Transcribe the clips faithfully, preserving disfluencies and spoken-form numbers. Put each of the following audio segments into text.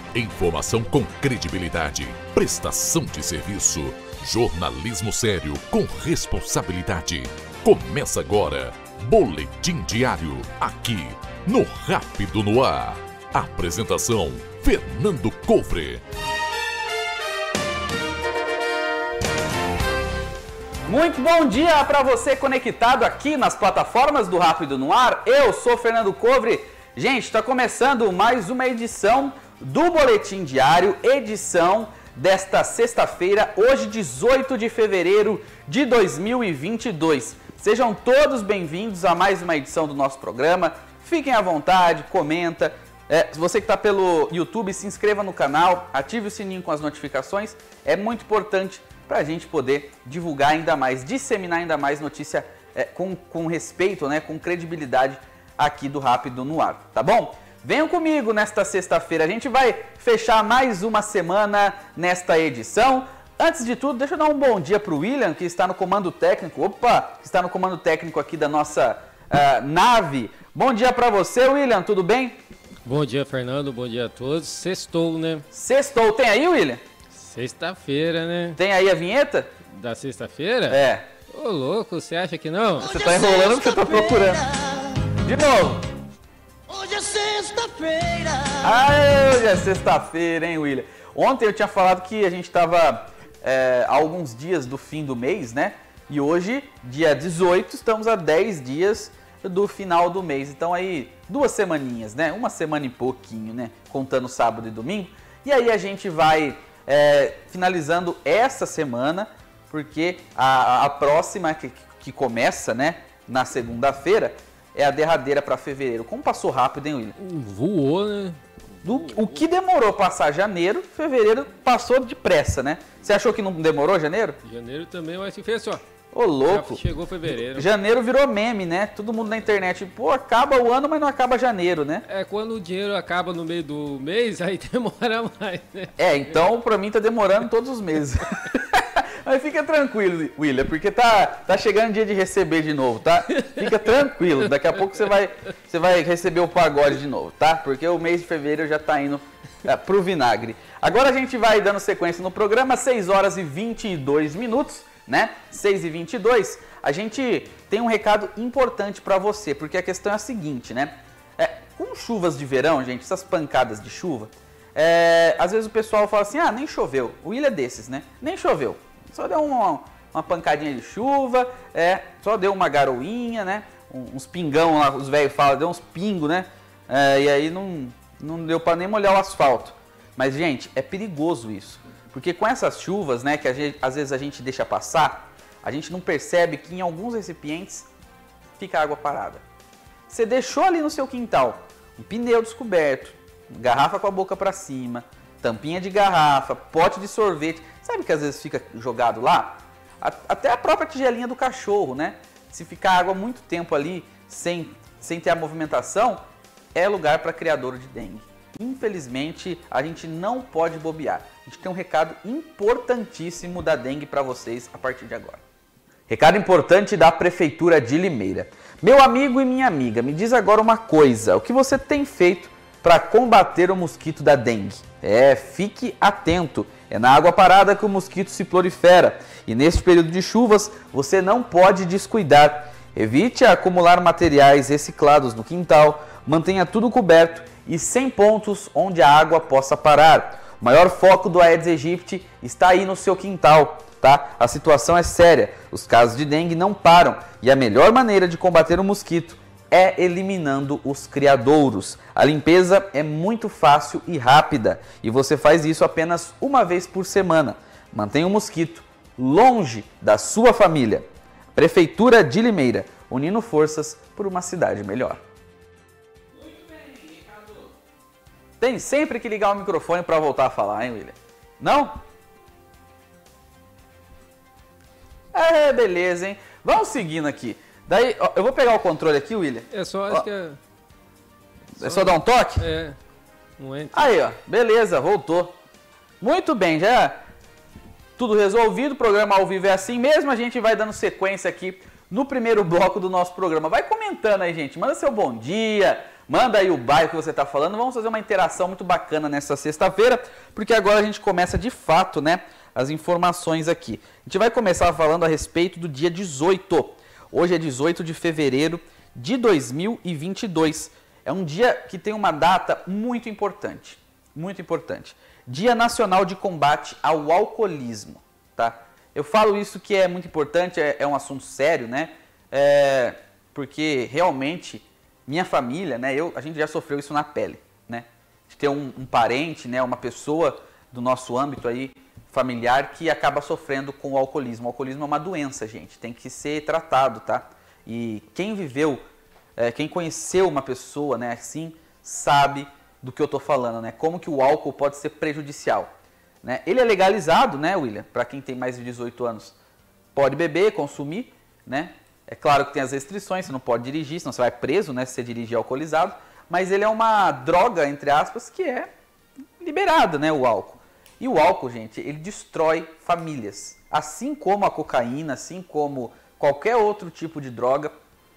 Informação com credibilidade, prestação de serviço, jornalismo sério com responsabilidade. Começa agora, Boletim Diário, aqui no Rápido no Ar. Apresentação, Fernando Covre. Muito bom dia para você conectado aqui nas plataformas do Rápido no Ar. Eu sou Fernando Covre. Gente, está começando mais uma edição do Boletim Diário, edição desta sexta-feira, hoje dezoito de fevereiro de dois mil e vinte e dois. Sejam todos bem-vindos a mais uma edição do nosso programa. Fiquem à vontade, comenta. É, se você que está pelo YouTube, se inscreva no canal, ative o sininho com as notificações. É muito importante para a gente poder divulgar ainda mais, disseminar ainda mais notícia é, com, com respeito, né, com credibilidade aqui do Rápido no Ar, tá bom? Venham comigo nesta sexta-feira, a gente vai fechar mais uma semana nesta edição. Antes de tudo, deixa eu dar um bom dia para o William, que está no comando técnico, opa, que está no comando técnico aqui da nossa uh, nave. Bom dia para você, William, tudo bem? Bom dia, Fernando, bom dia a todos. Sextou, né? Sextou, tem aí, William? Sexta-feira, né? Tem aí a vinheta? Da sexta-feira? É. Ô, louco, você acha que não? Você tá enrolando porque você tá procurando. De novo. Hoje é sexta-feira. Ah, hoje é sexta-feira, hein, William? Ontem eu tinha falado que a gente tava é, há alguns dias do fim do mês, né? E hoje, dia dezoito, estamos a dez dias do final do mês. Então aí, duas semaninhas, né? Uma semana e pouquinho, né? Contando sábado e domingo. E aí a gente vai... É, finalizando essa semana, porque a, a próxima que, que começa, né, na segunda-feira, é a derradeira para fevereiro. Como passou rápido, hein, William? Voou, né? Do, o que demorou passar janeiro, fevereiro passou depressa, né? Você achou que não demorou janeiro? Janeiro também, mas se fez só. Ô, louco. Já chegou fevereiro. Janeiro virou meme, né? Todo mundo na internet, pô, acaba o ano, mas não acaba janeiro, né? É, quando o dinheiro acaba no meio do mês, aí demora mais, né? É, então pra mim tá demorando todos os meses. Mas fica tranquilo, William, porque tá, tá chegando o dia de receber de novo, tá? Fica tranquilo, daqui a pouco você vai, você vai receber o pagode de novo, tá? Porque o mês de fevereiro já tá indo é, pro vinagre. Agora a gente vai dando sequência no programa, seis horas e vinte e dois minutos. Né? seis e vinte e dois, a gente tem um recado importante para você, porque a questão é a seguinte, né? É, com chuvas de verão, gente, essas pancadas de chuva, é, às vezes o pessoal fala assim, ah, nem choveu. O William é desses, né? Nem choveu. Só deu uma, uma pancadinha de chuva, é, só deu uma garoinha, né? Uns pingão lá, os velhos falam, deu uns pingos, né? É, e aí não, não deu para nem molhar o asfalto. Mas, gente, é perigoso isso. Porque com essas chuvas, né, que a gente, às vezes a gente deixa passar, a gente não percebe que em alguns recipientes fica água parada. Você deixou ali no seu quintal um pneu descoberto, garrafa com a boca para cima, tampinha de garrafa, pote de sorvete. Sabe que às vezes fica jogado lá? Até a própria tigelinha do cachorro, né? Se ficar água muito tempo ali sem, sem ter a movimentação, é lugar para criador de dengue. Infelizmente, a gente não pode bobear. A gente tem um recado importantíssimo da dengue para vocês a partir de agora. Recado importante da Prefeitura de Limeira. Meu amigo e minha amiga, me diz agora uma coisa. O que você tem feito para combater o mosquito da dengue? É, fique atento. É na água parada que o mosquito se prolifera. E neste período de chuvas, você não pode descuidar. Evite acumular materiais reciclados no quintal. Mantenha tudo coberto e sem pontos onde a água possa parar. O maior foco do Aedes aegypti está aí no seu quintal, tá? A situação é séria, os casos de dengue não param e a melhor maneira de combater o mosquito é eliminando os criadouros. A limpeza é muito fácil e rápida e você faz isso apenas uma vez por semana. Mantenha o mosquito longe da sua família. Prefeitura de Limeira, unindo forças por uma cidade melhor. Tem sempre que ligar o microfone para voltar a falar, hein, William? Não? É, beleza, hein? Vamos seguindo aqui. Daí, ó, eu vou pegar o controle aqui, William. É só, ó, acho que é... Só... É só dar um toque? É, não entra. Aí, ó, beleza, voltou. Muito bem, já tudo resolvido, o programa ao vivo é assim mesmo, a gente vai dando sequência aqui no primeiro bloco do nosso programa. Vai comentando aí, gente, manda seu bom dia, Manda aí o bairro que você está falando. Vamos fazer uma interação muito bacana nessa sexta-feira, porque agora a gente começa de fato, né, as informações aqui. A gente vai começar falando a respeito do dia dezoito. Hoje é dezoito de fevereiro de dois mil e vinte e dois. É um dia que tem uma data muito importante, muito importante. Dia Nacional de Combate ao Alcoolismo, tá? Eu falo isso que é muito importante, é, é um assunto sério, né? É, porque realmente minha família, né? Eu, a gente já sofreu isso na pele, né? De ter um, um parente, né? Uma pessoa do nosso âmbito aí familiar que acaba sofrendo com o alcoolismo. O alcoolismo é uma doença, gente, tem que ser tratado, tá? E quem viveu, é, quem conheceu uma pessoa, né? Assim, sabe do que eu tô falando, né? Como que o álcool pode ser prejudicial. Né? Ele é legalizado, né, William? Para quem tem mais de dezoito anos, pode beber, consumir, né? É claro que tem as restrições, você não pode dirigir, senão você vai preso, né, se você dirigir alcoolizado. Mas ele é uma droga, entre aspas, que é liberada, né, o álcool. E o álcool, gente, ele destrói famílias. Assim como a cocaína, assim como qualquer outro tipo de droga,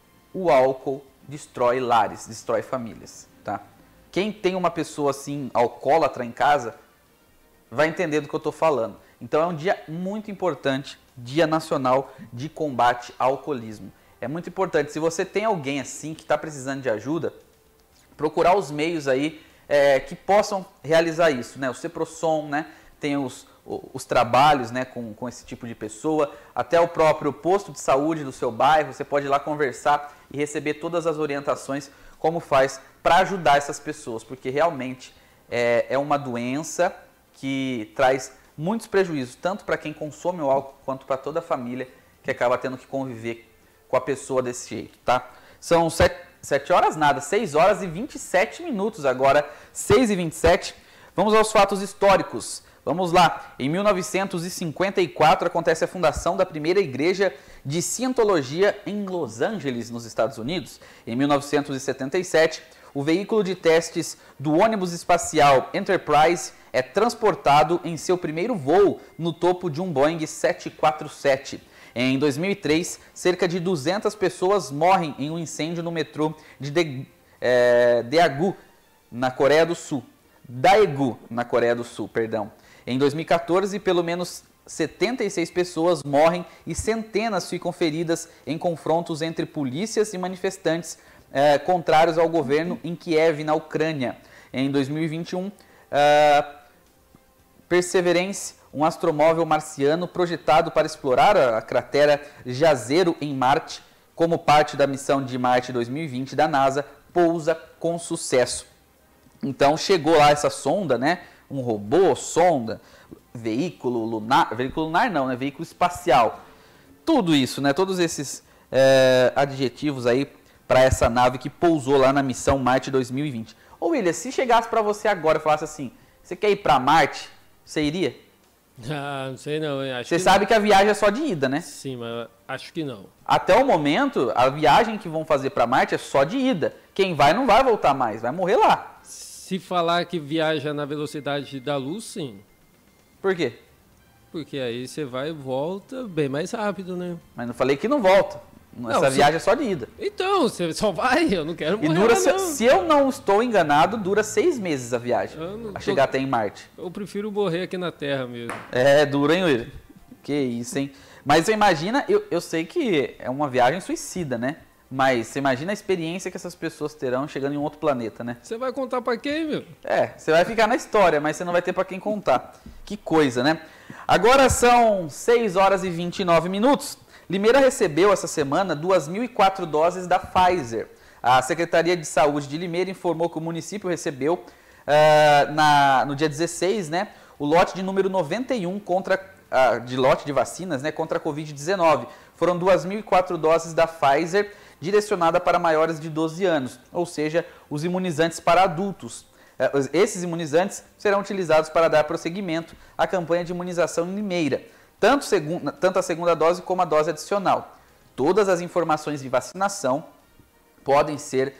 o álcool destrói lares, destrói famílias, tá? Quem tem uma pessoa assim, alcoólatra em casa, vai entender do que eu estou falando. Então é um dia muito importante, Dia Nacional de Combate ao Alcoolismo. É muito importante, se você tem alguém assim que está precisando de ajuda, procurar os meios aí é, que possam realizar isso, né? O Ceprosom, né? Tem os, os trabalhos, né, com, com esse tipo de pessoa, até o próprio posto de saúde do seu bairro, você pode ir lá conversar e receber todas as orientações como faz para ajudar essas pessoas, porque realmente é, é uma doença que traz muitos prejuízos, tanto para quem consome o álcool, quanto para toda a família que acaba tendo que conviver com a pessoa desse jeito, tá? São sete, sete horas nada, seis horas e vinte e sete minutos agora, seis e vinte e sete. Vamos aos fatos históricos. Vamos lá. Em mil novecentos e cinquenta e quatro acontece a fundação da primeira igreja de Cientologia em Los Angeles, nos Estados Unidos. Em mil novecentos e setenta e sete, o veículo de testes do ônibus espacial Enterprise é transportado em seu primeiro voo no topo de um Boeing sete quatro sete. Em dois mil e três, cerca de duzentas pessoas morrem em um incêndio no metrô de De, é, Daegu, na Coreia do Sul. Daegu, na Coreia do Sul, perdão. Em dois mil e quatorze, pelo menos setenta e seis pessoas morrem e centenas ficam feridas em confrontos entre polícias e manifestantes eh, contrários ao governo em Kiev, na Ucrânia. Em dois mil e vinte e um, uh, Perseverance, um astromóvel marciano projetado para explorar a cratera Jazero em Marte, como parte da missão de Marte dois mil e vinte da NASA, pousa com sucesso. Então chegou lá essa sonda, né? Um robô, sonda, veículo lunar, veículo lunar não, né? Veículo espacial. Tudo isso, né? Todos esses é, adjetivos aí para essa nave que pousou lá na missão Marte dois mil e vinte. Ô William, se chegasse para você agora e falasse assim, você quer ir para Marte, você iria? Ah, não sei não. Acho você que sabe não. que a viagem é só de ida, né? Sim, mas acho que não. Até o momento, a viagem que vão fazer para Marte é só de ida. Quem vai não vai voltar mais, vai morrer lá. Se falar que viaja na velocidade da luz, sim. Por quê? Porque aí você vai e volta bem mais rápido, né? Mas não falei que não volta. Essa Não, viagem se... é só de ida. Então, você só vai, eu não quero morrer E dura, lá, se, não. se eu não estou enganado, dura seis meses a viagem. Eu A chegar até em Marte. Eu prefiro morrer aqui na Terra mesmo. É, dura, hein, William? Que isso, hein? Mas você imagina, eu, eu sei que é uma viagem suicida, né? Mas você imagina a experiência que essas pessoas terão chegando em um outro planeta, né? Você vai contar pra quem, meu? É, você vai ficar na história, mas você não vai ter pra quem contar. Que coisa, né? Agora são seis horas e vinte e nove minutos. Limeira recebeu essa semana duas mil e quatro doses da Pfizer. A Secretaria de Saúde de Limeira informou que o município recebeu uh, na, no dia dezesseis, né, o lote de número noventa e um contra, uh, de lote de vacinas, né, contra a covid dezenove. Foram duas mil e quatro doses da Pfizer direcionada para maiores de doze anos, ou seja, os imunizantes para adultos. Uh, esses imunizantes serão utilizados para dar prosseguimento à campanha de imunização em Limeira. Tanto, segunda, tanto a segunda dose como a dose adicional. Todas as informações de vacinação podem ser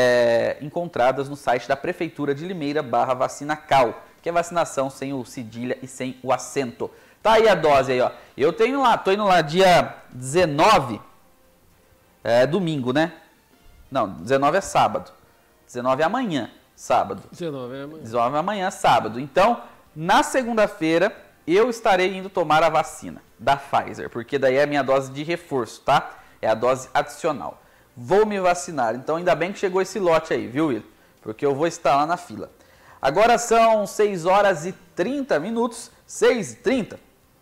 é, encontradas no site da Prefeitura de Limeira, barra vacinacal, que é vacinação sem o cedilha e sem o acento. Tá aí a dose aí, ó. Eu tenho lá, tô indo lá dia dezenove, é domingo, né? Não, dezenove é sábado. dezenove é amanhã, sábado. dezenove é amanhã. dezenove é amanhã, sábado. Então, na segunda-feira, eu estarei indo tomar a vacina da Pfizer, porque daí é a minha dose de reforço, tá? É a dose adicional. Vou me vacinar. Então, ainda bem que chegou esse lote aí, viu, Will? Porque eu vou estar lá na fila. Agora são seis horas e trinta minutos. seis e trinta.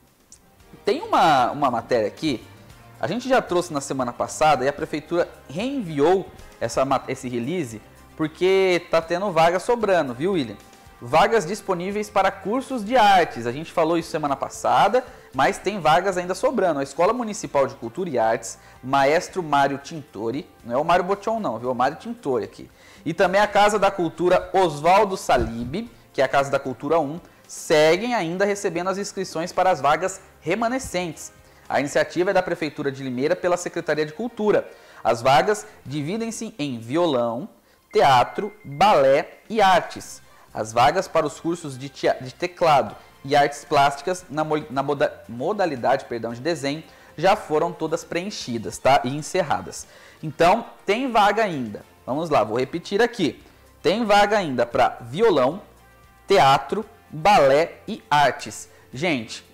Tem uma, uma matéria aqui, a gente já trouxe na semana passada e a prefeitura reenviou essa, esse release porque tá tendo vaga sobrando, viu, William? Vagas disponíveis para cursos de artes. A gente falou isso semana passada, mas tem vagas ainda sobrando. A Escola Municipal de Cultura e Artes, Maestro Mário Tintori, não é o Mário Botion não, viu? É o Mário Tintori aqui. E também a Casa da Cultura Oswaldo Salib, que é a Casa da Cultura um, seguem ainda recebendo as inscrições para as vagas remanescentes. A iniciativa é da Prefeitura de Limeira pela Secretaria de Cultura. As vagas dividem-se em violão, teatro, balé e artes. As vagas para os cursos de, de teclado e artes plásticas na, na moda, modalidade perdão, de desenho já foram todas preenchidas, tá? E encerradas. Então, tem vaga ainda. Vamos lá, vou repetir aqui. Tem vaga ainda para violão, teatro, balé e artes. Gente,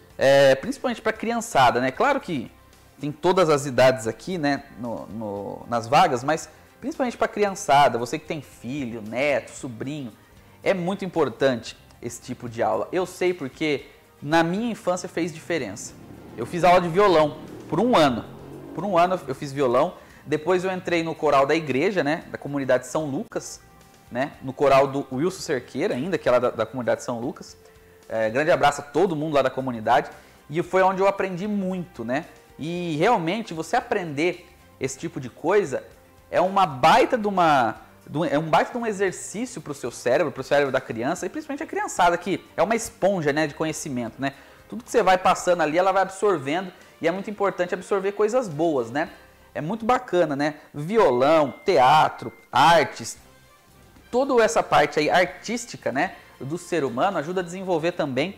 é, principalmente para criançada, né? Claro que tem todas as idades aqui, né, no, no, nas vagas, mas principalmente para criançada, você que tem filho, neto, sobrinho, é muito importante esse tipo de aula. Eu sei porque na minha infância fez diferença. Eu fiz aula de violão por um ano. Por um ano eu fiz violão. Depois eu entrei no coral da igreja, né, da comunidade São Lucas, né, no coral do Wilson Cerqueira ainda, que é lá da, da comunidade São Lucas. É, grande abraço a todo mundo lá da comunidade. E foi onde eu aprendi muito, né? E realmente você aprender esse tipo de coisa é uma baita de uma... é um baita de um exercício para o seu cérebro, para o cérebro da criança, e principalmente a criançada, que é uma esponja, né, de conhecimento, né? Tudo que você vai passando ali, ela vai absorvendo, e é muito importante absorver coisas boas, né? É muito bacana, né? Violão, teatro, artes, toda essa parte aí artística, né, do ser humano ajuda a desenvolver também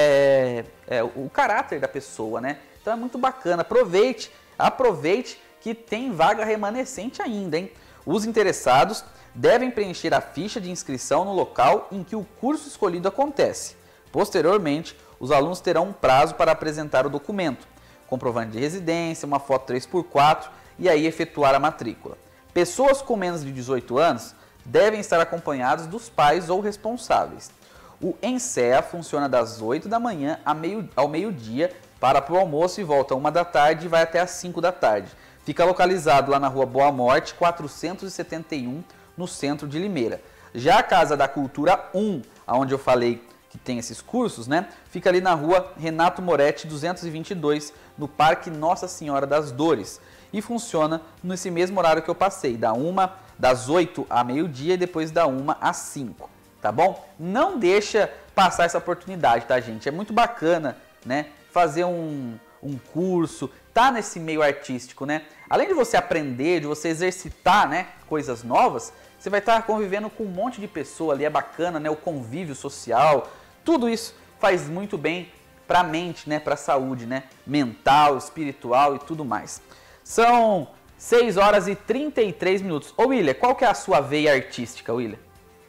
é, é, o caráter da pessoa, né? Então é muito bacana. Aproveite, aproveite que tem vaga remanescente ainda, hein? Os interessados devem preencher a ficha de inscrição no local em que o curso escolhido acontece. Posteriormente, os alunos terão um prazo para apresentar o documento, comprovante de residência, uma foto três por quatro e aí efetuar a matrícula. Pessoas com menos de dezoito anos devem estar acompanhados dos pais ou responsáveis. O ENSEA funciona das oito da manhã ao meio-dia, para para o almoço e volta às uma da tarde e vai até às cinco da tarde. Fica localizado lá na rua Boa Morte, quatrocentos e setenta e um, no centro de Limeira. Já a Casa da Cultura um, onde eu falei que tem esses cursos, né, fica ali na rua Renato Moretti, duzentos e vinte e dois, no Parque Nossa Senhora das Dores. E funciona nesse mesmo horário que eu passei, da uma, das oito a meio-dia e depois da uma às cinco, tá bom? Não deixa passar essa oportunidade, tá, gente? É muito bacana, né, fazer um, um curso, tá nesse meio artístico, né? Além de você aprender, de você exercitar, né, coisas novas, você vai estar convivendo com um monte de pessoa ali, é bacana, né, o convívio social, tudo isso faz muito bem para a mente, né, para a saúde, né, mental, espiritual e tudo mais. São seis horas e trinta e três minutos. Ô, William, qual que é a sua veia artística, William?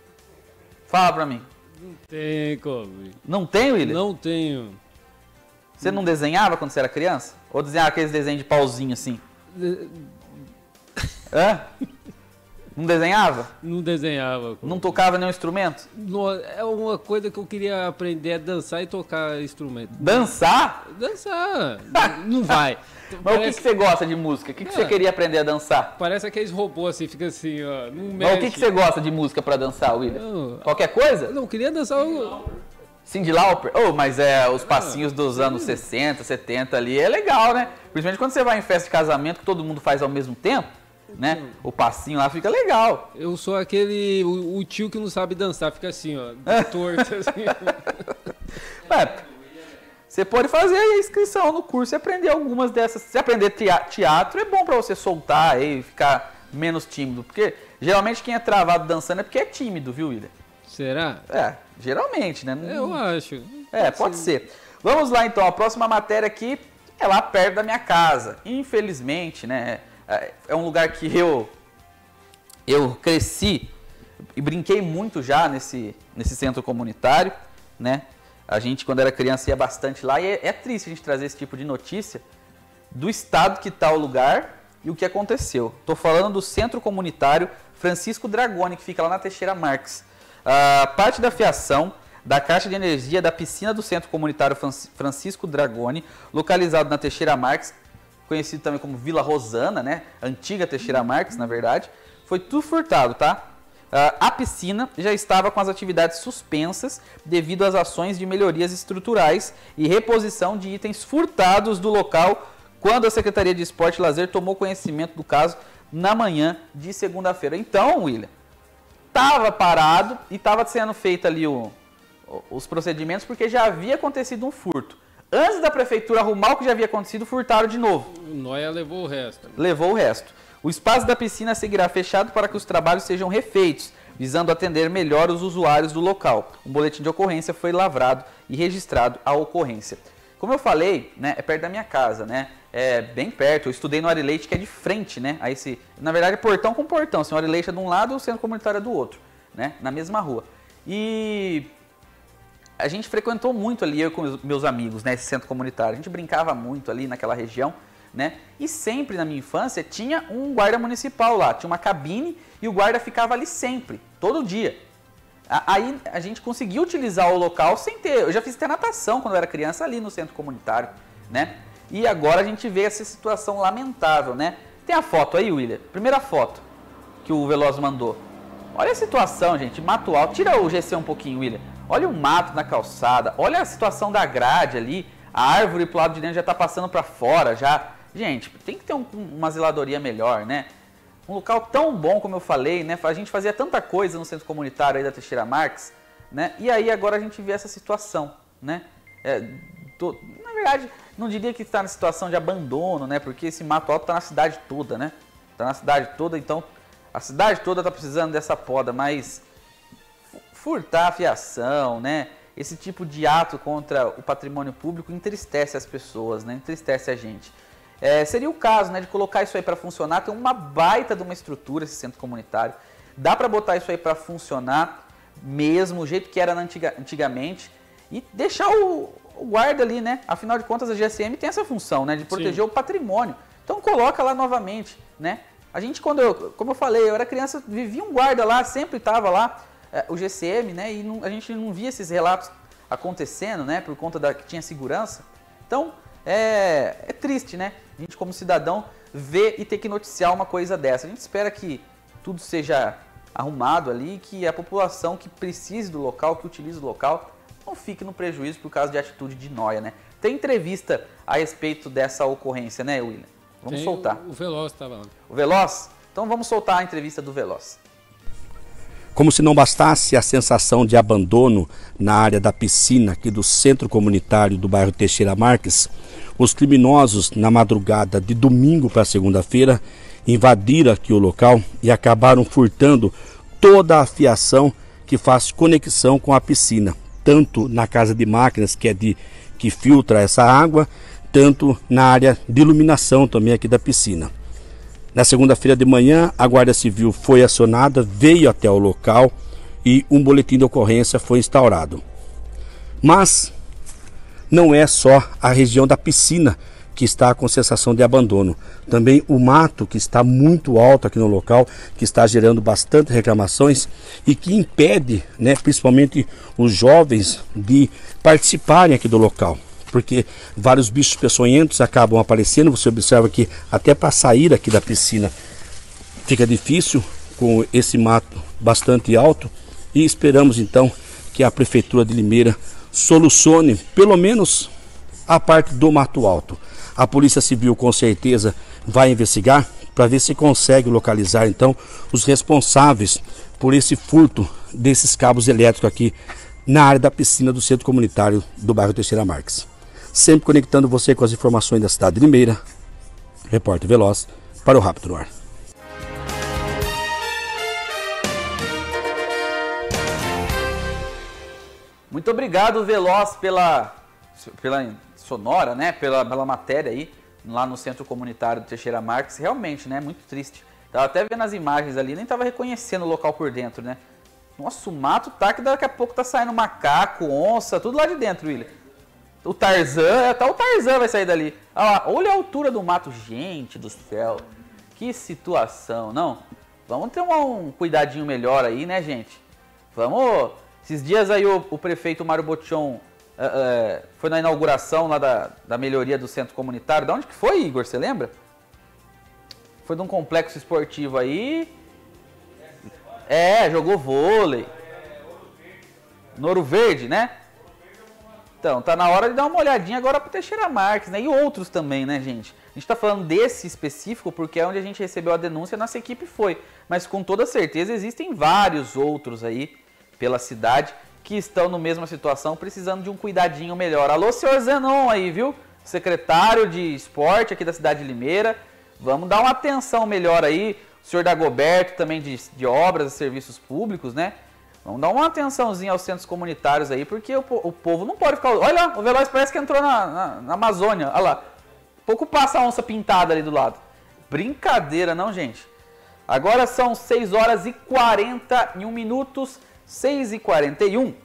Fala pra mim. Não tem como. Não tem, William? Não tenho. Você não desenhava quando você era criança? Ou desenhava aqueles desenhos de pauzinho assim? Hã? Não desenhava? Não desenhava. Não tocava nenhum instrumento? Não, é uma coisa que eu queria aprender a dançar e tocar instrumento. Dançar? Dançar. Não vai. Mas Parece... o que, que você gosta de música? O que, que É. você queria aprender a dançar? Parece aqueles robôs assim, fica assim, ó. Não Mas mexe. o que, que você gosta de música pra dançar, William? Não. Qualquer coisa? Eu não queria dançar. Eu... Cyndi Lauper? Oh, mas é os passinhos dos anos sessenta, setenta ali é legal, né? Principalmente quando você vai em festa de casamento que todo mundo faz ao mesmo tempo, né? O passinho lá fica legal. Eu sou aquele. O, o tio que não sabe dançar, fica assim, ó. Torto assim. É, você pode fazer a inscrição no curso e aprender algumas dessas. Se aprender teatro é bom pra você soltar e ficar menos tímido. Porque geralmente quem é travado dançando é porque é tímido, viu, William? Será? É, geralmente, né? Eu acho. É, pode ser. Vamos lá então, a próxima matéria aqui é lá perto da minha casa. Infelizmente, né? É um lugar que eu eu cresci e brinquei muito já nesse, nesse centro comunitário, né? A gente, quando era criança, ia bastante lá e é, é triste a gente trazer esse tipo de notícia do estado que está o lugar e o que aconteceu. Estou falando do Centro Comunitário Francisco Dragoni, que fica lá na Teixeira Marques. A parte da fiação da caixa de energia da piscina do Centro Comunitário Francisco Dragoni, localizado na Teixeira Marques, conhecido também como Vila Rosana, né? Antiga Teixeira Marques, na verdade, foi tudo furtado, tá? A piscina já estava com as atividades suspensas devido às ações de melhorias estruturais e reposição de itens furtados do local quando a Secretaria de Esporte e Lazer tomou conhecimento do caso na manhã de segunda-feira. Então, William, estava parado e estava sendo feito ali o, os procedimentos porque já havia acontecido um furto. Antes da prefeitura arrumar o que já havia acontecido, furtaram de novo. O Noia levou o resto. Levou o resto. O espaço da piscina seguirá fechado para que os trabalhos sejam refeitos, visando atender melhor os usuários do local. Um boletim de ocorrência foi lavrado e registrado a ocorrência. Como eu falei, né, é perto da minha casa, né? É bem perto. Eu estudei no Ari Leite, que é de frente, né? A esse, na verdade, é portão com portão. Assim, o Ari Leite é de um lado e o centro comunitário é do outro, né? Na mesma rua. E a gente frequentou muito ali, eu com os meus amigos, né? Esse centro comunitário. A gente brincava muito ali naquela região, né? E sempre na minha infância tinha um guarda municipal lá, tinha uma cabine e o guarda ficava ali sempre, todo dia. Aí a gente conseguiu utilizar o local sem ter, eu já fiz até natação quando eu era criança ali no centro comunitário, né? E agora a gente vê essa situação lamentável, né? Tem a foto aí, William, primeira foto que o Veloz mandou. Olha a situação, gente, mato alto, tira o G C um pouquinho, William. Olha o mato na calçada, olha a situação da grade ali, a árvore pro lado de dentro já está passando para fora, já. Gente, tem que ter um, uma zeladoria melhor, né? Um local tão bom, como eu falei, né? A gente fazia tanta coisa no centro comunitário aí da Teixeira Marques, né? E aí agora a gente vê essa situação, né? É, tô, na verdade, não diria que está na situação de abandono, né? Porque esse mato alto está na cidade toda, né? Está na cidade toda, então a cidade toda está precisando dessa poda, mas furtar a fiação, né? Esse tipo de ato contra o patrimônio público entristece as pessoas, né? Entristece a gente. É, seria o caso, né, de colocar isso aí para funcionar. Tem uma baita de uma estrutura esse centro comunitário. Dá para botar isso aí para funcionar mesmo, o jeito que era antiga, antigamente. E deixar o, o guarda ali, né? Afinal de contas, a G S M tem essa função, né, de proteger Sim. o patrimônio. Então coloca lá novamente, né? A gente, quando eu, como eu falei, eu era criança, vivia um guarda lá, sempre estava lá, é, o G C M, né? E não, a gente não via esses relatos acontecendo, né? Por conta da que tinha segurança. Então, é, é triste, né? A gente, como cidadão, ver e ter que noticiar uma coisa dessa. A gente espera que tudo seja arrumado ali, que a população que precise do local, que utilize o local, não fique no prejuízo por causa de atitude de nóia, né? Tem entrevista a respeito dessa ocorrência, né, William? Vamos Tem soltar. O, o Veloz estava lá. O Veloz? Então vamos soltar a entrevista do Veloz. Como se não bastasse a sensação de abandono na área da piscina aqui do centro comunitário do bairro Teixeira Marques, os criminosos, na madrugada de domingo para segunda-feira, invadiram aqui o local e acabaram furtando toda a fiação que faz conexão com a piscina, tanto na casa de máquinas, que é de que filtra essa água, tanto na área de iluminação também aqui da piscina. Na segunda-feira de manhã, a Guarda Civil foi acionada, veio até o local e um boletim de ocorrência foi instaurado. Mas não é só a região da piscina que está com sensação de abandono. Também o mato, que está muito alto aqui no local, que está gerando bastante reclamações e que impede, né, principalmente os jovens, de participarem aqui do local. Porque vários bichos peçonhentos acabam aparecendo. Você observa que até para sair aqui da piscina fica difícil com esse mato bastante alto. E esperamos então que a Prefeitura de Limeira solucione pelo menos a parte do mato alto. A Polícia Civil com certeza vai investigar para ver se consegue localizar então os responsáveis por esse furto desses cabos elétricos aqui na área da piscina do centro comunitário do bairro Teixeira Marques. Sempre conectando você com as informações da cidade de Limeira. Repórter Veloz para o Rápido no Ar. Muito obrigado, Veloz, pela, pela sonora, né? Pela, pela matéria aí, lá no Centro Comunitário do Teixeira Marques. Realmente, né? Muito triste Tava até vendo as imagens ali, nem tava reconhecendo o local por dentro, né? Nossa, o mato tá que daqui a pouco tá saindo macaco, onça, tudo lá de dentro, William. O Tarzan, até o Tarzan vai sair dali. Olha lá, olha a altura do mato, gente do céu. Que situação, não? Vamos ter um, um cuidadinho melhor aí, né, gente? Vamos... Esses dias aí o, o prefeito Mário Botion uh, uh, foi na inauguração lá da, da melhoria do centro comunitário. De onde que foi, Igor? Você lembra? Foi de um complexo esportivo aí. É, jogou vôlei. No Ouro Verde, né? Então, tá na hora de dar uma olhadinha agora pro Teixeira Marques, né? E outros também, né, gente? A gente tá falando desse específico porque é onde a gente recebeu a denúncia, nossa equipe foi. Mas com toda certeza existem vários outros aí pela cidade que estão na mesma situação, precisando de um cuidadinho melhor. Alô, senhor Zenon aí, viu? Secretário de Esporte aqui da cidade de Limeira. Vamos dar uma atenção melhor aí. O senhor Dagoberto também de, de obras e serviços públicos, né? Vamos dar uma atençãozinha aos centros comunitários aí, porque o, o povo não pode ficar... Olha lá, o Veloz parece que entrou na, na, na Amazônia. Olha lá. Pouco passa a onça pintada ali do lado. Brincadeira, não, gente? Agora são seis horas e quarenta e um minutos. seis e quarenta e um.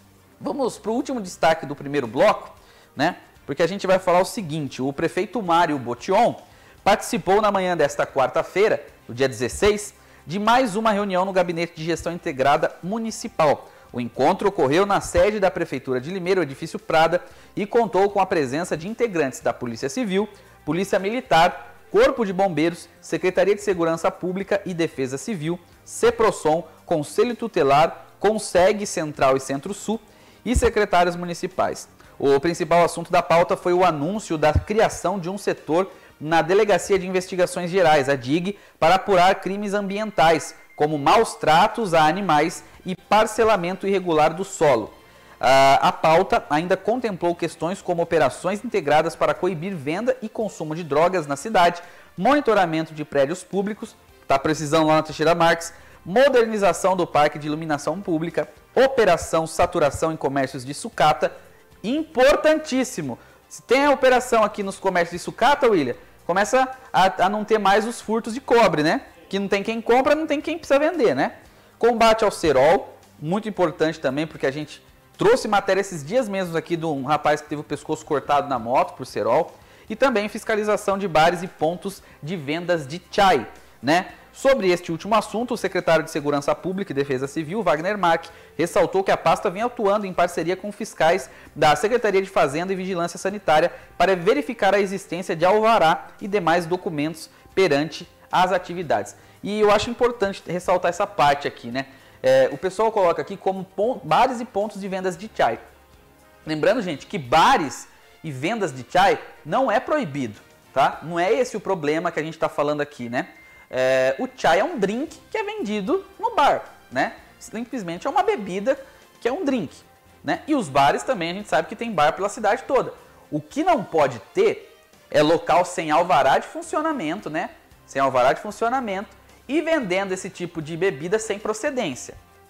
Vamos para o último destaque do primeiro bloco, né? Porque a gente vai falar o seguinte: o prefeito Mário Botion participou na manhã desta quarta-feira, no dia dezesseis, de mais uma reunião no Gabinete de Gestão Integrada Municipal. O encontro ocorreu na sede da Prefeitura de Limeira, o Edifício Prada, e contou com a presença de integrantes da Polícia Civil, Polícia Militar, Corpo de Bombeiros, Secretaria de Segurança Pública e Defesa Civil, CEPROSOM, Conselho Tutelar, Conseg Central e Centro-Sul e secretários municipais. O principal assunto da pauta foi o anúncio da criação de um setor na Delegacia de Investigações Gerais, a D I G, para apurar crimes ambientais, como maus tratos a animais e parcelamento irregular do solo. A pauta ainda contemplou questões como operações integradas para coibir venda e consumo de drogas na cidade, monitoramento de prédios públicos, está precisando lá na Teixeira Marques, modernização do parque de iluminação pública, operação saturação em comércios de sucata, importantíssimo. Se tem a operação aqui nos comércios de sucata, William, começa a, a não ter mais os furtos de cobre, né? Que não tem quem compra, não tem quem precisa vender, né? Combate ao cerol, muito importante também, porque a gente trouxe matéria esses dias mesmos aqui de um rapaz que teve o pescoço cortado na moto por cerol. E também fiscalização de bares e pontos de vendas de chai, né? Sobre este último assunto, o secretário de Segurança Pública e Defesa Civil, Wagner Mack, ressaltou que a pasta vem atuando em parceria com fiscais da Secretaria de Fazenda e Vigilância Sanitária para verificar a existência de alvará e demais documentos perante as atividades. E eu acho importante ressaltar essa parte aqui, né? É, o pessoal coloca aqui como ponto, bares e pontos de vendas de chai. Lembrando, gente, que bares e vendas de chai não é proibido, tá? Não é esse o problema que a gente está falando aqui, né? É, o chai é um drink que é vendido no bar, né? Simplesmente é uma bebida que é um drink, né? E os bares também, a gente sabe que tem bar pela cidade toda. O que não pode ter é local sem alvará de funcionamento, né? Sem alvará de funcionamento e vendendo esse tipo de bebida sem procedência.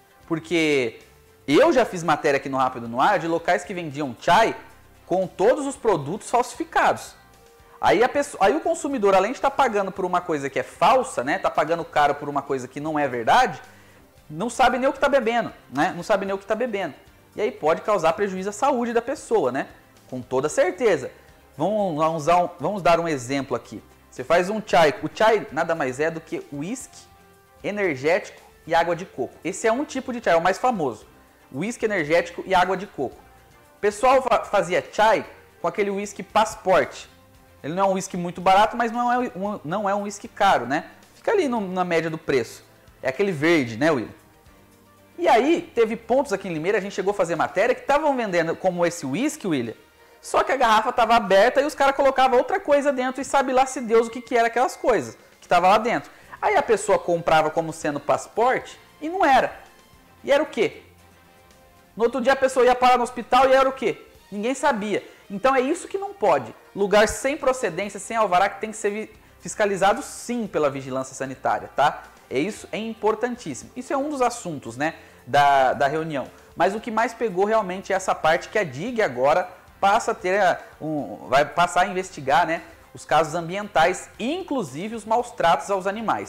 Porque eu já fiz matéria aqui no Rápido no Ar de locais que vendiam chai com todos os produtos falsificados. Aí, a pessoa, aí o consumidor, além de estar pagando por uma coisa que é falsa, né, tá pagando caro por uma coisa que não é verdade, não sabe nem o que está bebendo, né? Não sabe nem o que está bebendo. E aí pode causar prejuízo à saúde da pessoa, né? Com toda certeza. Vamos, vamos, dar um, vamos dar um exemplo aqui. Você faz um chai. O chai nada mais é do que uísque, energético e água de coco. Esse é um tipo de chai, é o mais famoso. Uísque energético e água de coco. O pessoal fazia chai com aquele uísque Passport. Ele não é um uísque muito barato, mas não é um, não é um uísque caro, né? Fica ali no, na média do preço. É aquele verde, né, Will? E aí, teve pontos aqui em Limeira, a gente chegou a fazer matéria, que estavam vendendo como esse uísque, William, só que a garrafa estava aberta e os caras colocavam outra coisa dentro e sabe lá se Deus o que, que era aquelas coisas que estavam lá dentro. Aí a pessoa comprava como sendo passaporte e não era. E era o quê? No outro dia a pessoa ia parar no hospital e era o quê? Ninguém sabia. Então é isso que não pode. Lugar sem procedência, sem alvará, que tem que ser fiscalizado sim pela vigilância sanitária, tá? É isso, é importantíssimo. Isso é um dos assuntos, né, da, da reunião. Mas o que mais pegou realmente é essa parte que a D I G agora passa a ter um, vai passar a investigar, né, os casos ambientais, inclusive os maus tratos aos animais.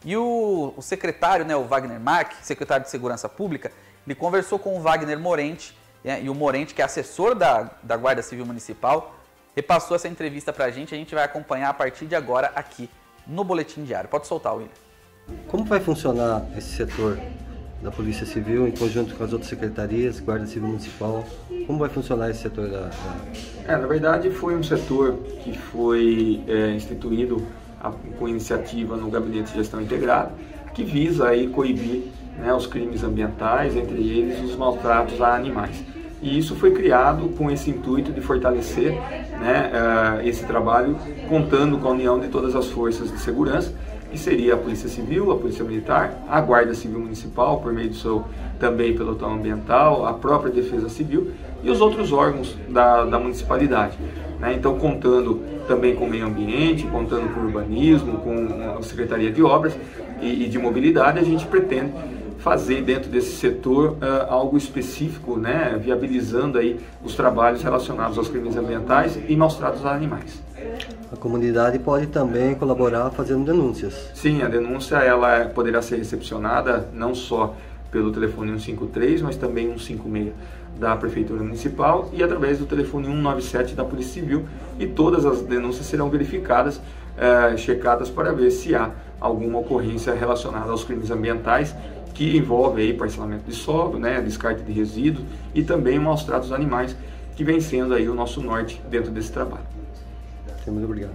E o, o secretário, né, o Wagner Mark, secretário de Segurança Pública, ele conversou com o Wagner Morente, né, e o Morente, que é assessor da, da Guarda Civil Municipal, repassou essa entrevista pra gente. A gente vai acompanhar a partir de agora aqui no Boletim Diário. Pode soltar, William. Como vai funcionar esse setor da Polícia Civil em conjunto com as outras secretarias, Guarda Civil Municipal? Como vai funcionar esse setor da... É, na verdade, foi um setor que foi é, instituído a, com iniciativa no Gabinete de Gestão Integrada, que visa aí coibir, né, os crimes ambientais, entre eles os maltratos a animais. E isso foi criado com esse intuito de fortalecer, né, uh, esse trabalho, contando com a união de todas as forças de segurança, que seria a Polícia Civil, a Polícia Militar, a Guarda Civil Municipal, por meio do seu também pelotão ambiental, a própria Defesa Civil e os outros órgãos da, da municipalidade. Né? Então, contando também com o meio ambiente, contando com o urbanismo, com a Secretaria de Obras e, e de Mobilidade, a gente pretende fazer dentro desse setor uh, algo específico, né, viabilizando aí os trabalhos relacionados aos crimes ambientais e maus tratos a animais. A comunidade pode também colaborar fazendo denúncias. Sim, a denúncia ela poderá ser recepcionada não só pelo telefone um cinco três, mas também um cinco seis da Prefeitura Municipal e através do telefone um nove sete da Polícia Civil, e todas as denúncias serão verificadas, uh, checadas para ver se há alguma ocorrência relacionada aos crimes ambientais, que envolve aí parcelamento de solo, né, descarte de resíduos e também maus tratos aos animais, que vem sendo aí o nosso norte dentro desse trabalho. Muito obrigado.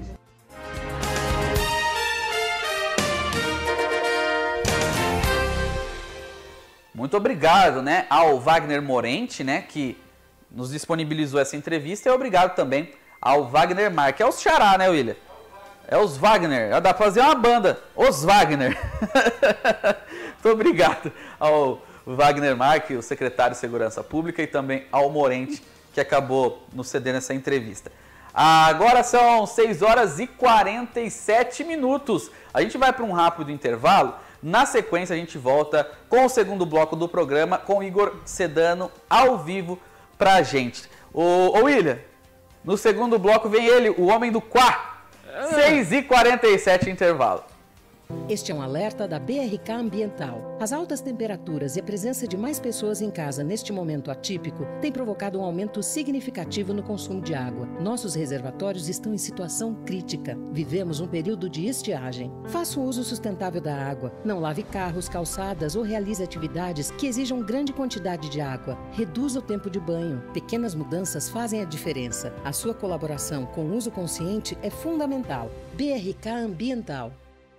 Muito obrigado, né, ao Wagner Morente, né, que nos disponibilizou essa entrevista, e obrigado também ao Wagner Mark. É os xará, né, William? É os Wagner. Dá pra fazer uma banda. Os Wagner. Muito obrigado ao Wagner Mark, o secretário de Segurança Pública, e também ao Morente, que acabou nos cedendo essa entrevista. Agora são seis horas e quarenta e sete minutos. A gente vai para um rápido intervalo. Na sequência, a gente volta com o segundo bloco do programa, com o Igor Sedano ao vivo pra gente. Ô, ô William, no segundo bloco vem ele, o homem do Quá. seis e quarenta e sete, intervalo. Este é um alerta da B R K Ambiental. As altas temperaturas e a presença de mais pessoas em casa neste momento atípico têm provocado um aumento significativo no consumo de água. Nossos reservatórios estão em situação crítica. Vivemos um período de estiagem. Faça um uso sustentável da água. Não lave carros, calçadas ou realize atividades que exijam grande quantidade de água. Reduza o tempo de banho. Pequenas mudanças fazem a diferença. A sua colaboração com o uso consciente é fundamental. B R K Ambiental.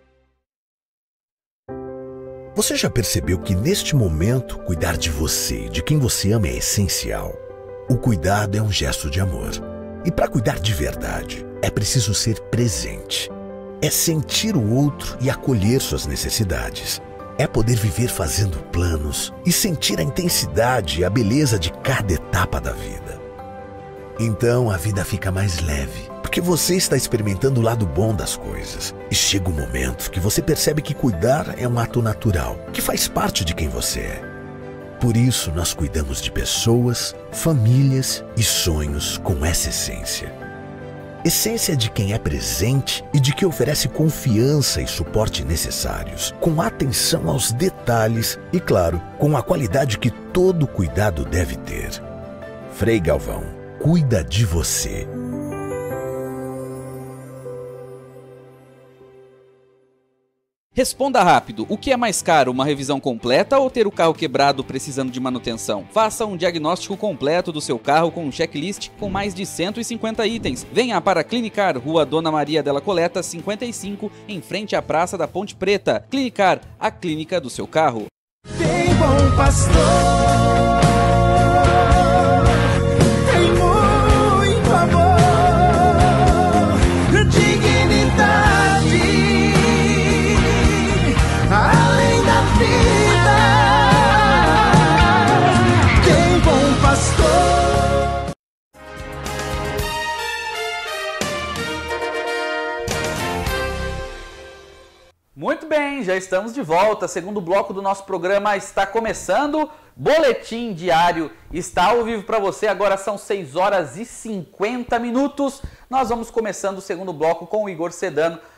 Você já percebeu que neste momento, cuidar de você e de quem você ama é essencial? O cuidado é um gesto de amor. E para cuidar de verdade, é preciso ser presente. É sentir o outro e acolher suas necessidades. É poder viver fazendo planos e sentir a intensidade e a beleza de cada etapa da vida. Então a vida fica mais leve, porque você está experimentando o lado bom das coisas. E chega um momento que você percebe que cuidar é um ato natural, que faz parte de quem você é. Por isso, nós cuidamos de pessoas, famílias e sonhos com essa essência. Essência de quem é presente e de quem oferece confiança e suporte necessários, com atenção aos detalhes e, claro, com a qualidade que todo cuidado deve ter. Frei Galvão, cuida de você. Responda rápido, o que é mais caro, uma revisão completa ou ter o carro quebrado precisando de manutenção? Faça um diagnóstico completo do seu carro com um checklist com mais de cento e cinquenta itens. Venha para a Clinicar, Rua Dona Maria della Coleta, cinquenta e cinco, em frente à Praça da Ponte Preta. Clinicar, a clínica do seu carro. Tem bom pastor, tem muito amor, dignidade, além da vida. Tem bom pastor. Muito bem, já estamos de volta. Segundo bloco do nosso programa está começando. Boletim Diário está ao vivo para você. Agora são seis horas e cinquenta minutos. Nós vamos começando o segundo bloco com o Igor Sedano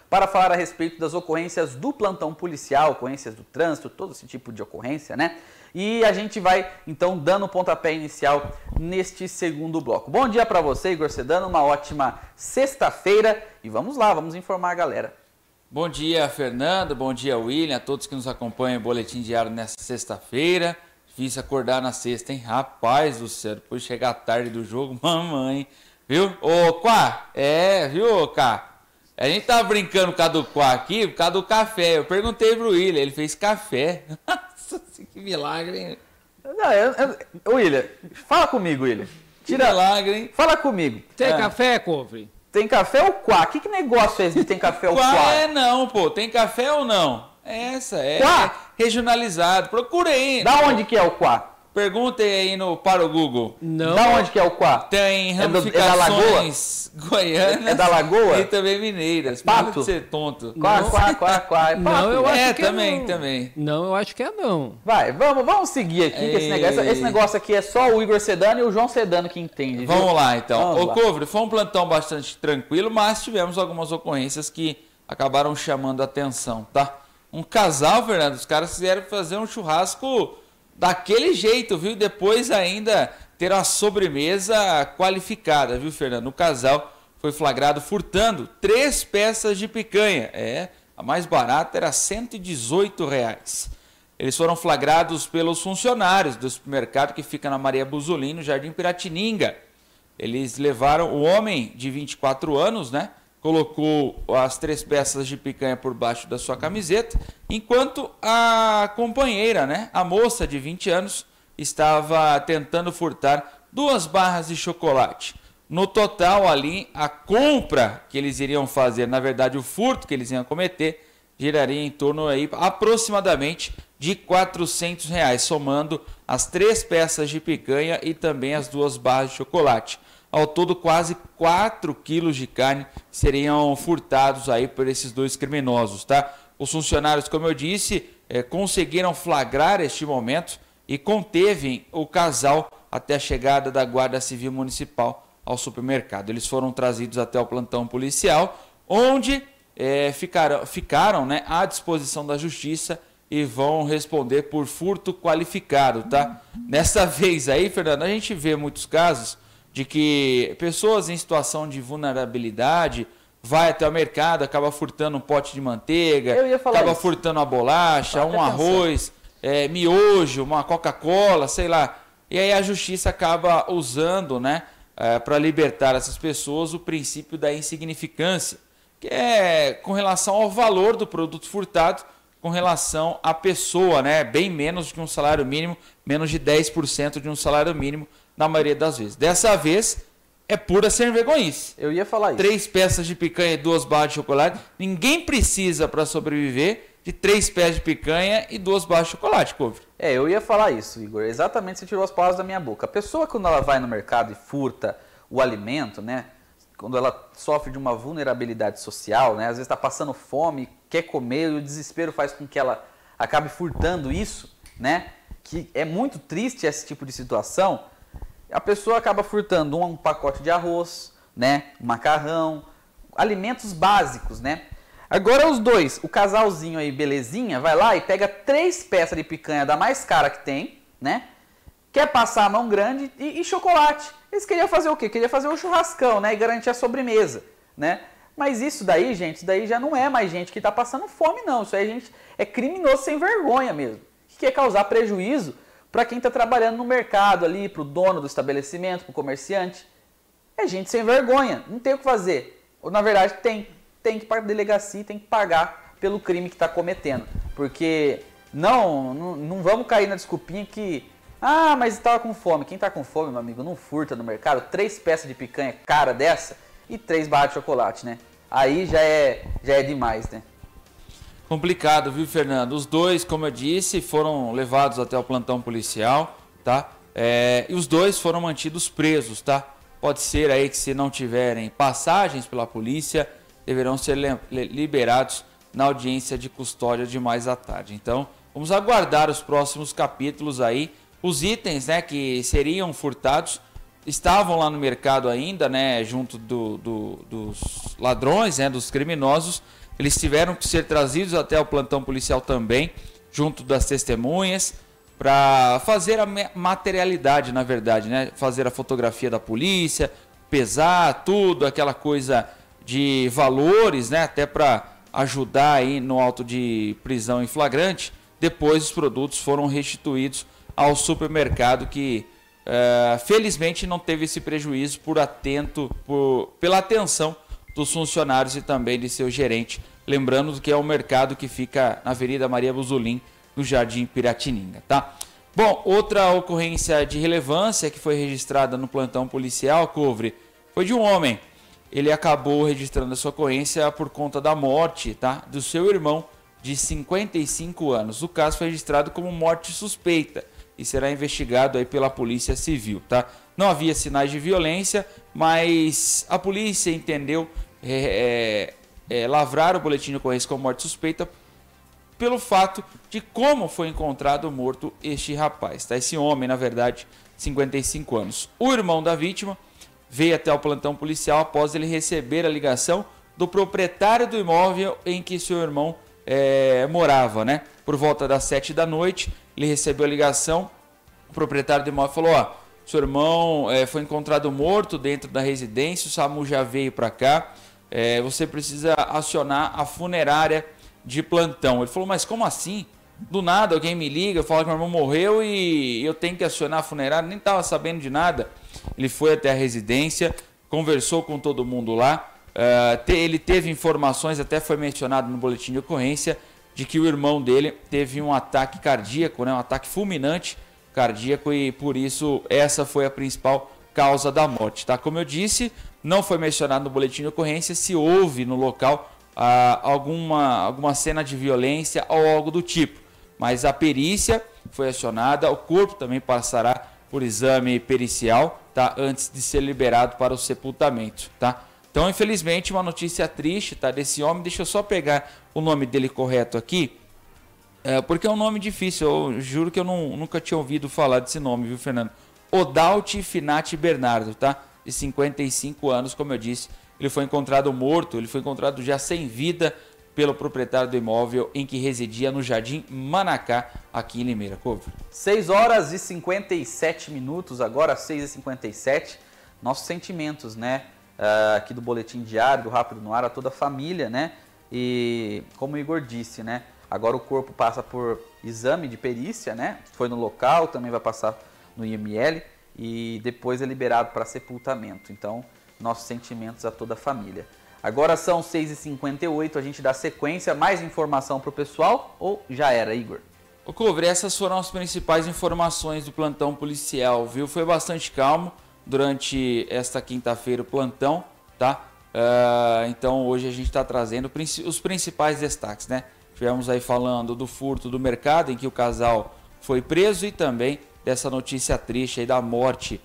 para falar a respeito das ocorrências do plantão policial, ocorrências do trânsito, todo esse tipo de ocorrência, né? E a gente vai, então, dando o pontapé inicial neste segundo bloco. Bom dia para você, Igor Sedano, uma ótima sexta-feira e vamos lá, vamos informar a galera. Bom dia, Fernando, bom dia, William, a todos que nos acompanham em Boletim Diário nesta sexta-feira. Difícil acordar na sexta, hein? Rapaz do céu, depois de chegar tarde do jogo, mamãe, viu? Ô, Quá, é, viu, Cá? A gente tava brincando com a do Quá aqui, por causa do café. Eu perguntei pro William, ele fez café. Nossa, que milagre, hein? Não, eu, eu, William, fala comigo, William. Tira, que milagre, hein? Fala comigo. Tem é. café, Couve? Tem café ou Quá? Que, que negócio é esse de tem café ou Quá? Quá é não, pô. Tem café ou não? Essa é, é regionalizado. Procura aí. Da onde que é o Quá? Perguntem aí no, para o Google. Não. Da onde que é o Quá? Tem ramificações é goianas é da Lagoa? E também mineiras. Pato? Para de ser tonto. Quá, quá, quá, quá. É não, eu acho é, que também, é não. também. Não, eu acho que é não. Vai, vamos, vamos seguir aqui. Que esse, negócio, esse negócio aqui é só o Igor Sedano e o João Sedano que entende. Vamos viu? lá, então. Vamos Ô, lá. Couvre, foi um plantão bastante tranquilo, mas tivemos algumas ocorrências que acabaram chamando a atenção, tá? Um casal, Fernando, os caras quiseram fazer um churrasco daquele jeito, viu? Depois ainda ter a sobremesa qualificada, viu, Fernando? O casal foi flagrado furtando três peças de picanha. É, a mais barata era cento e dezoito reais. Eles foram flagrados pelos funcionários do supermercado que fica na Maria Buzolin, no Jardim Piratininga. Eles levaram o homem de vinte e quatro anos, né? Colocou as três peças de picanha por baixo da sua camiseta, enquanto a companheira, né, a moça de vinte anos, estava tentando furtar duas barras de chocolate. No total ali, a compra que eles iriam fazer, na verdade o furto que eles iam cometer, giraria em torno aí aproximadamente de quatrocentos reais, somando as três peças de picanha e também as duas barras de chocolate. Ao todo, quase quatro quilos de carne seriam furtados aí por esses dois criminosos, tá? Os funcionários, como eu disse, eh, conseguiram flagrar este momento e contevem o casal até a chegada da Guarda Civil Municipal ao supermercado. Eles foram trazidos até o plantão policial, onde eh, ficaram, ficaram né, à disposição da Justiça e vão responder por furto qualificado, tá? Nessa vez aí, Fernando, a gente vê muitos casos de que pessoas em situação de vulnerabilidade vai até o mercado, acaba furtando um pote de manteiga, acaba isso. furtando uma bolacha, um arroz, é, miojo, uma Coca-Cola, sei lá. E aí a justiça acaba usando, né, é, para libertar essas pessoas o princípio da insignificância, que é com relação ao valor do produto furtado, com relação à pessoa, né, bem menos que um salário mínimo, menos de dez por cento de um salário mínimo, na maioria das vezes. Dessa vez, é pura sem vergonhice. Eu ia falar isso. Três peças de picanha e duas barras de chocolate. Ninguém precisa, para sobreviver, de três peças de picanha e duas barras de chocolate, Couve. É, eu ia falar isso, Igor. Exatamente, você tirou as palavras da minha boca. A pessoa, quando ela vai no mercado e furta o alimento, né? Quando ela sofre de uma vulnerabilidade social, né? Às vezes está passando fome, quer comer, e o desespero faz com que ela acabe furtando isso, né? Que é muito triste esse tipo de situação. A pessoa acaba furtando um pacote de arroz, né, um macarrão, alimentos básicos, né? Agora os dois, o casalzinho aí, belezinha, vai lá e pega três peças de picanha da mais cara que tem, né? Quer passar a mão grande e, e chocolate. Eles queriam fazer o quê? Queriam fazer um churrascão, né, e garantir a sobremesa, né? Mas isso daí, gente, isso daí já não é mais gente que está passando fome, não. Isso aí, gente, é criminoso sem vergonha mesmo. Que quer causar prejuízo para quem está trabalhando no mercado ali, para o dono do estabelecimento, para o comerciante. É gente sem vergonha, não tem o que fazer. Ou na verdade tem, tem que ir para a delegacia, tem que pagar pelo crime que está cometendo. Porque não, não, não vamos cair na desculpinha que, ah, mas estava com fome. Quem está com fome, meu amigo, não furta no mercado três peças de picanha cara dessa e três barras de chocolate, né? Aí já é, já é demais, né? Complicado, viu, Fernando? Os dois, como eu disse, foram levados até o plantão policial, tá? É, e os dois foram mantidos presos, tá? Pode ser aí que, se não tiverem passagens pela polícia, deverão ser liberados na audiência de custódia de mais à tarde. Então, vamos aguardar os próximos capítulos aí. Os itens, né, que seriam furtados estavam lá no mercado ainda, né, junto do, do, dos ladrões, né, dos criminosos. Eles tiveram que ser trazidos até o plantão policial também, junto das testemunhas, para fazer a materialidade, na verdade, né? Fazer a fotografia da polícia, pesar tudo, aquela coisa de valores, né? Até para ajudar aí no auto de prisão em flagrante. Depois os produtos foram restituídos ao supermercado, que uh, felizmente não teve esse prejuízo por atento, por, pela atenção dos funcionários e também de seu gerente. Lembrando que é um mercado que fica na Avenida Maria Buzolin, no Jardim Piratininga, tá? Bom, outra ocorrência de relevância que foi registrada no plantão policial, Couvre, foi de um homem. Ele acabou registrando a sua ocorrência por conta da morte, tá, do seu irmão de cinquenta e cinco anos. O caso foi registrado como morte suspeita e será investigado aí pela Polícia Civil, tá? Não havia sinais de violência, mas a polícia entendeu é, é, é, lavrar o boletim de ocorrência como morte suspeita pelo fato de como foi encontrado morto este rapaz, tá? Esse homem, na verdade, cinquenta e cinco anos. O irmão da vítima veio até o plantão policial após ele receber a ligação do proprietário do imóvel em que seu irmão é, morava, né? Por volta das sete da noite, ele recebeu a ligação, o proprietário do imóvel falou, ó, seu irmão é, foi encontrado morto dentro da residência, o SAMU já veio para cá, é, você precisa acionar a funerária de plantão. Ele falou, mas como assim? Do nada alguém me liga, fala que meu irmão morreu e eu tenho que acionar a funerária, nem estava sabendo de nada. Ele foi até a residência, conversou com todo mundo lá, uh, te, ele teve informações, até foi mencionado no boletim de ocorrência, de que o irmão dele teve um ataque cardíaco, né, um ataque fulminante cardíaco, e por isso essa foi a principal causa da morte, tá? Como eu disse, não foi mencionado no boletim de ocorrência se houve no local uh, alguma, alguma cena de violência ou algo do tipo, mas a perícia foi acionada, o corpo também passará por exame pericial, tá? Antes de ser liberado para o sepultamento, tá? Então, infelizmente, uma notícia triste, tá? Desse homem. Deixa eu só pegar o nome dele correto aqui, é, porque é um nome difícil. Eu juro que eu não, nunca tinha ouvido falar desse nome, viu, Fernando? Odalti Finati Bernardo, tá? De cinquenta e cinco anos, como eu disse. Ele foi encontrado morto, ele foi encontrado já sem vida pelo proprietário do imóvel em que residia no Jardim Manacá, aqui em Limeira. Couve. seis horas e cinquenta e sete minutos, agora seis e cinquenta e sete. Nossos sentimentos, né? Uh, aqui do Boletim Diário, do Rápido no Ar, a toda a família, né? E como o Igor disse, né? Agora o corpo passa por exame de perícia, né? Foi no local, também vai passar no I M L e depois é liberado para sepultamento. Então, nossos sentimentos a toda a família. Agora são seis e cinquenta e oito, a gente dá sequência, mais informação para o pessoal ou já era, Igor? Ô Couvre, essas foram as principais informações do plantão policial, viu? Foi bastante calmo durante esta quinta-feira o plantão, tá? Uh, então hoje a gente está trazendo os principais destaques, né? Tivemos aí falando do furto do mercado, em que o casal foi preso, e também dessa notícia triste aí da morte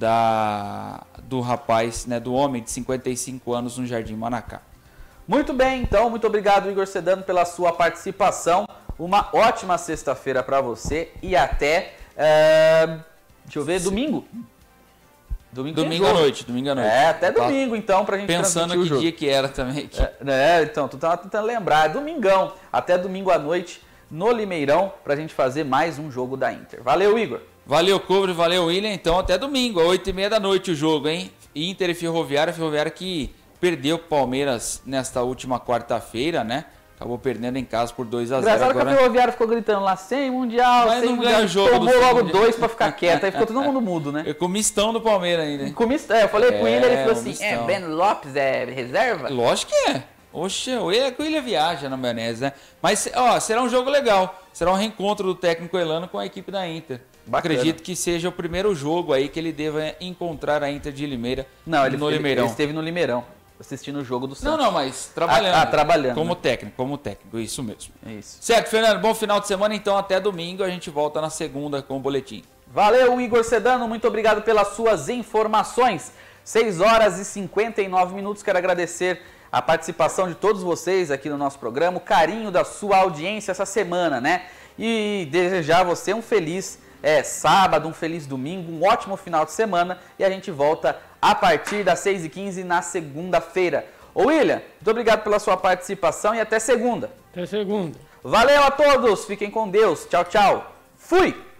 Da, do rapaz, né, do homem de cinquenta e cinco anos no Jardim Manacá. Muito bem, então, muito obrigado, Igor Sedano, pela sua participação. Uma ótima sexta-feira para você e até, é, deixa eu ver, domingo. Domingo, domingo à noite, domingo à noite. É, até domingo, então, pra gente pensando que dia que era também. É, é, então, tu tava tentando lembrar, é domingão, até domingo à noite no Limeirão, pra gente fazer mais um jogo da Inter. Valeu, Igor. Valeu, Cobre, valeu, William. Então, até domingo, às oito e meia da noite o jogo, hein? Inter e Ferroviária, Ferroviária que perdeu o Palmeiras nesta última quarta-feira, né? Acabou perdendo em casa por dois a zero. Engraçado agora... que a Ferroviária ficou gritando lá, sem Mundial, mas sem não Mundial. Ganha o jogo tomou do logo fim, dois pra ficar quieto, aí ficou todo mundo mudo, né? Eu com o mistão do Palmeiras ainda. Com mistão, é, eu falei é, com ele, ele falou assim, mistão. é, Ben Lopes é reserva? Lógico que é. Oxe, o William viaja na maionese, né? Mas, ó, será um jogo legal. Será um reencontro do técnico Elano com a equipe da Inter. Bacana. Acredito que seja o primeiro jogo aí que ele deva encontrar a Inter de Limeira. Não, ele, no ele, Limeirão. ele esteve no Limeirão, assistindo o jogo do Santos. Não, não, mas trabalhando. Ah, ah trabalhando. Como né? técnico, como técnico, isso mesmo. Isso. Certo, Fernando, bom final de semana, então até domingo, a gente volta na segunda com o boletim. Valeu, Igor Sedano, muito obrigado pelas suas informações. seis horas e cinquenta e nove minutos, quero agradecer a participação de todos vocês aqui no nosso programa, o carinho da sua audiência essa semana, né? E desejar a você um feliz é, sábado, um feliz domingo, um ótimo final de semana, e a gente volta a partir das seis e quinze na segunda-feira. Ô William, muito obrigado pela sua participação e até segunda. Até segunda. Valeu a todos, fiquem com Deus. Tchau, tchau. Fui!